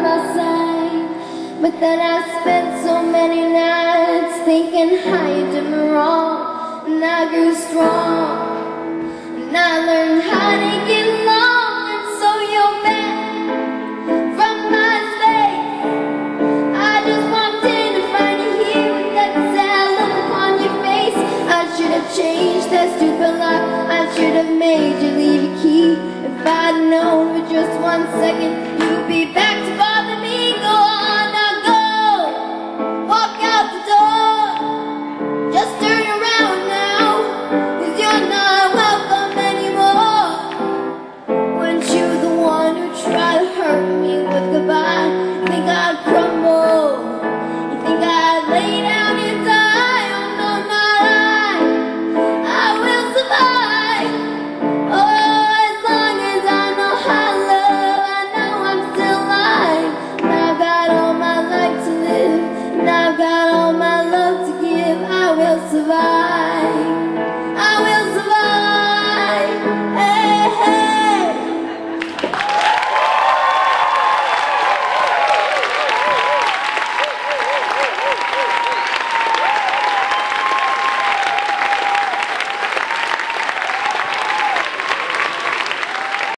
my side. But then I spent so many nights thinking how you did me wrong. And I grew strong, and I learned how to get along. And so you're back from my space. I just walked in to find you here with that sad look upon your face. I should have changed that stupid lock. I should have made you leave your key. If I'd known for just 1 second you'd be back to bother me. Go on, now go, walk out the door. Just turn around now, 'cause you're not welcome anymore. Weren't you the one who tried to hurt me with goodbye? You think I'd crumble? You think I'd lay down and die? Oh no, not I will survive. Oh, as long as I know how to love, I know I'm still alive. And I've got all my life to live, and I've got all my love to give. I will survive.